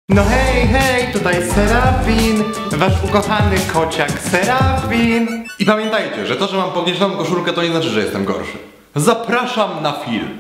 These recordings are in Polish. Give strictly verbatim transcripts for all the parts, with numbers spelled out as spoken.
No hej, hej, tutaj Serafin, wasz ukochany kociak Serafin. I pamiętajcie, że to, że mam podniesioną koszulkę, to nie znaczy, że jestem gorszy. Zapraszam na film.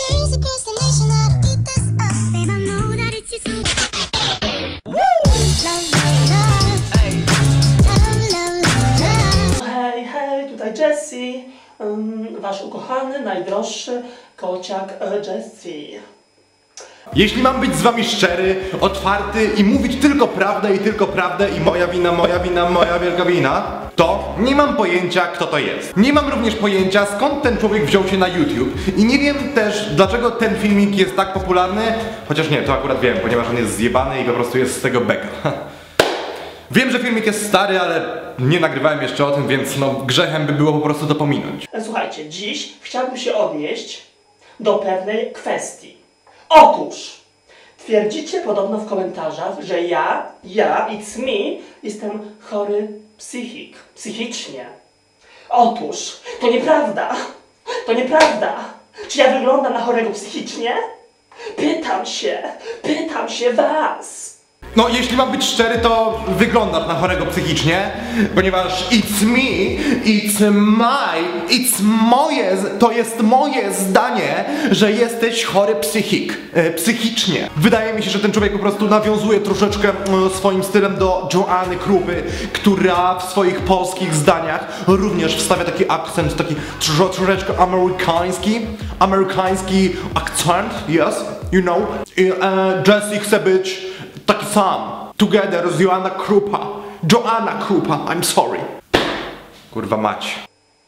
Hej, hej, tutaj Jessie, um, wasz ukochany, najdroższy kociak Jessie. Jeśli mam być z wami szczery, otwarty i mówić tylko prawdę i tylko prawdę i moja wina, moja wina, moja wielka wina, to nie mam pojęcia, kto to jest. Nie mam również pojęcia, skąd ten człowiek wziął się na YouTube i nie wiem też, dlaczego ten filmik jest tak popularny, chociaż nie, to akurat wiem, ponieważ on jest zjebany i po prostu jest z tego beka. Wiem, że filmik jest stary, ale nie nagrywałem jeszcze o tym, więc no grzechem by było po prostu to pominąć. Słuchajcie, dziś chciałbym się odnieść do pewnej kwestii. Otóż, twierdzicie podobno w komentarzach, że ja, ja, it's me, jestem chory psychik, psychicznie. Otóż, to nieprawda, to nieprawda. Czy ja wyglądam na chorego psychicznie? Pytam się, pytam się was. No, jeśli mam być szczery, to wyglądasz na chorego psychicznie, ponieważ it's me, it's my, it's moje, to jest moje zdanie, że jesteś chory psychik, e, psychicznie. Wydaje mi się, że ten człowiek po prostu nawiązuje troszeczkę e, swoim stylem do Joanny Krupy, która w swoich polskich zdaniach również wstawia taki akcent, taki tro, troszeczkę amerykański, amerykański akcent, yes, you know. I, e, Jessie chce być taki sam. Together z Joanna Krupa. Joanna Krupa, I'm sorry. Kurwa mać.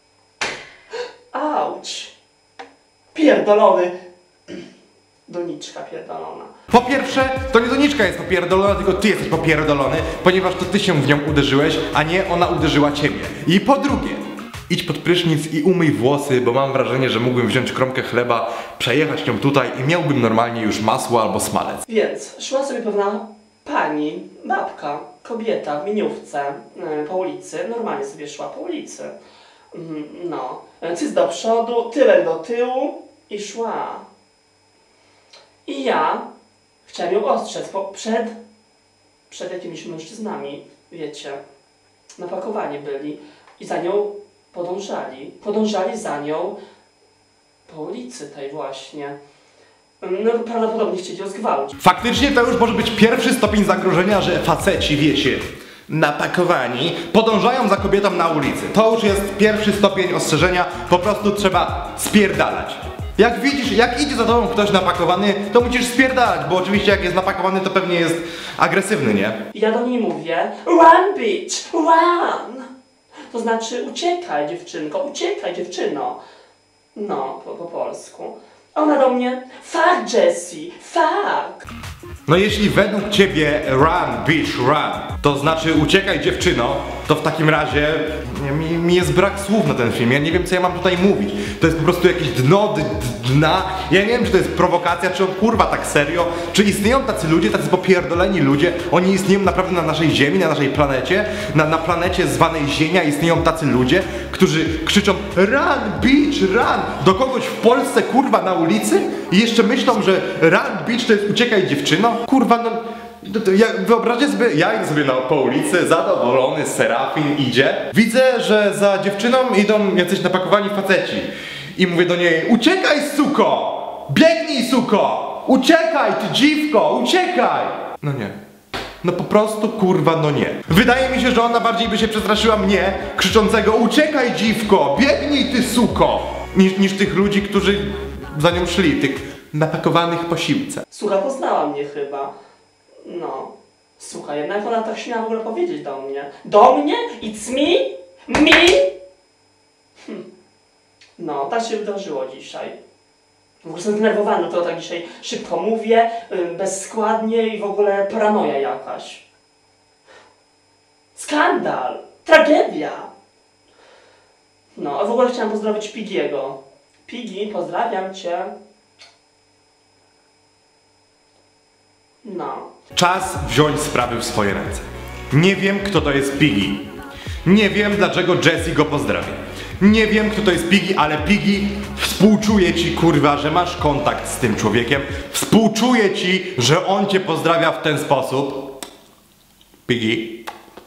Auć. Pierdolony. Doniczka pierdolona. Po pierwsze, to nie doniczka jest popierdolona, tylko ty jesteś popierdolony, ponieważ to ty się w nią uderzyłeś, a nie ona uderzyła ciebie. I po drugie, idź pod prysznic i umyj włosy, bo mam wrażenie, że mógłbym wziąć kromkę chleba, przejechać nią tutaj i miałbym normalnie już masło albo smalec. Więc szła sobie pewna pani, babka, kobieta w miniówce yy, po ulicy, normalnie sobie szła po ulicy. Yy, no, cyc do przodu, tyłek do tyłu i szła. I ja chciałem ją ostrzec po, przed, przed jakimiś mężczyznami, wiecie, napakowani byli i za nią podążali. Podążali za nią po ulicy tej właśnie. No, prawdopodobnie chcieli ją zgwałcić. Faktycznie to już może być pierwszy stopień zagrożenia, że faceci, wiecie, napakowani, podążają za kobietą na ulicy. To już jest pierwszy stopień ostrzeżenia, po prostu trzeba spierdalać. Jak widzisz, jak idzie za tobą ktoś napakowany, to musisz spierdalać, bo oczywiście jak jest napakowany, to pewnie jest agresywny, nie? Ja do niej mówię, run bitch, run! To znaczy uciekaj dziewczynko, uciekaj dziewczyno. No, po, po polsku. A ona do mnie, fuck Jessie, fuck! No jeśli według ciebie run, bitch, run, to znaczy uciekaj dziewczyno, to w takim razie mi, mi jest brak słów na ten film, ja nie wiem co ja mam tutaj mówić. To jest po prostu jakieś dno d, d, dna, ja nie wiem czy to jest prowokacja, czy on kurwa tak serio, czy istnieją tacy ludzie, tacy popierdoleni ludzie, oni istnieją naprawdę na naszej ziemi, na naszej planecie, na, na planecie zwanej Ziemia istnieją tacy ludzie, którzy krzyczą run, bitch, run do kogoś w Polsce kurwa na ulicy i jeszcze myślą, że run, bitch to jest uciekaj dziewczyno. Kurwa, no, to, to, ja, wyobraźcie sobie, ja idę sobie na, po ulicy, zadowolony, Serafin idzie. Widzę, że za dziewczyną idą jacyś napakowani faceci. I mówię do niej, uciekaj suko! Biegnij suko! Uciekaj ty dziwko, uciekaj! No nie. No po prostu kurwa, no nie. Wydaje mi się, że ona bardziej by się przestraszyła mnie, krzyczącego uciekaj dziwko, biegnij ty suko! Niż, niż tych ludzi, którzy za nią szli, tych napakowanych po siłce. Słuchaj, poznała mnie chyba. No. Słuchaj, jednak ona tak śmiała w ogóle powiedzieć do mnie. Do mnie? It's me? Me? Hm. No, tak się wydarzyło dzisiaj. W ogóle jestem zdenerwowany, to tak dzisiaj szybko mówię, bezskładnie i w ogóle paranoja jakaś. Skandal! Tragedia! No, a w ogóle chciałem pozdrowić Pigiego. Pigi, pozdrawiam cię. No. Czas wziąć sprawy w swoje ręce. Nie wiem, kto to jest Piggy. Nie wiem, dlaczego Jessie go pozdrawia. Nie wiem, kto to jest Piggy, ale Piggy, współczuję ci, kurwa, że masz kontakt z tym człowiekiem. Współczuję ci, że on cię pozdrawia w ten sposób. Piggy.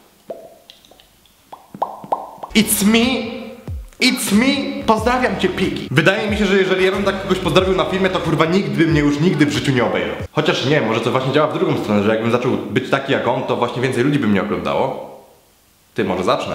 It's me. It's me! Pozdrawiam cię, Piggy. Wydaje mi się, że jeżeli ja bym tak kogoś pozdrowił na filmie, to kurwa nikt by mnie już nigdy w życiu nie obejrzał. Chociaż nie, może to właśnie działa w drugą stronę, że jakbym zaczął być taki jak on, to właśnie więcej ludzi by mnie oglądało. Ty, może zacznę?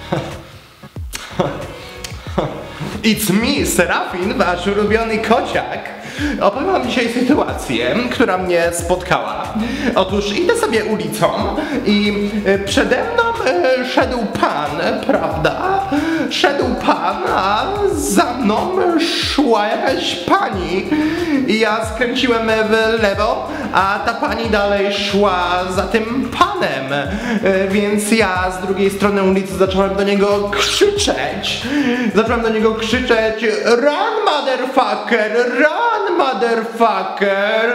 It's me, Serafin, wasz ulubiony kociak. Opowiem wam dzisiaj sytuację, która mnie spotkała. Otóż idę sobie ulicą i przede mną e, szedł pan, prawda? Szedł pan, a za mną szła jakaś pani. I ja skręciłem w lewo, a ta pani dalej szła za tym panem. E, więc ja z drugiej strony ulicy zacząłem do niego krzyczeć. Zacząłem do niego krzyczeć: run, motherfucker, run, motherfucker.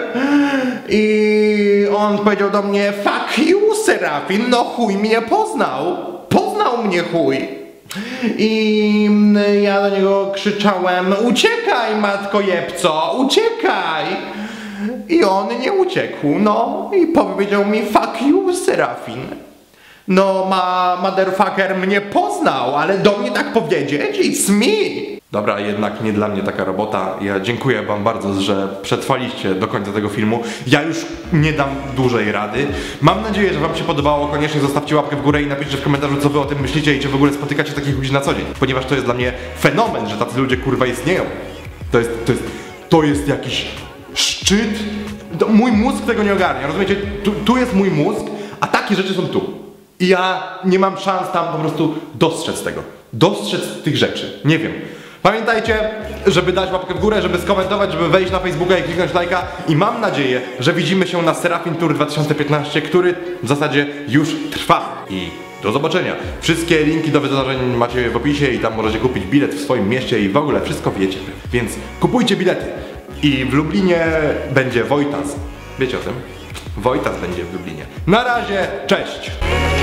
I on powiedział do mnie: fuck you, Serafin, no chuj mnie poznał. Poznał mnie chuj. I ja do niego krzyczałem: uciekaj, matko jebco, uciekaj. I on nie uciekł, no i powiedział mi: fuck you, Serafin. No, ma motherfucker mnie poznał, ale do mnie tak powiedzieć? It's me! Dobra, jednak nie dla mnie taka robota. Ja dziękuję wam bardzo, że przetrwaliście do końca tego filmu. Ja już nie dam dłużej rady. Mam nadzieję, że wam się podobało. Koniecznie zostawcie łapkę w górę i napiszcie w komentarzu, co wy o tym myślicie i czy w ogóle spotykacie takich ludzi na co dzień. Ponieważ to jest dla mnie fenomen, że tacy ludzie kurwa istnieją. To jest, to jest, to jest jakiś szczyt. To, mój mózg tego nie ogarnia, rozumiecie? Tu, tu jest mój mózg, a takie rzeczy są tu. I ja nie mam szans tam po prostu dostrzec tego. Dostrzec tych rzeczy. Nie wiem. Pamiętajcie, żeby dać łapkę w górę, żeby skomentować, żeby wejść na Facebooka i kliknąć lajka. I mam nadzieję, że widzimy się na Serafin Tour dwa tysiące piętnaście, który w zasadzie już trwa. I do zobaczenia. Wszystkie linki do wydarzeń macie w opisie i tam możecie kupić bilet w swoim mieście i w ogóle wszystko wiecie. Więc kupujcie bilety. I w Lublinie będzie Wojtas. Wiecie o tym? Wojtas będzie w Lublinie. Na razie, cześć!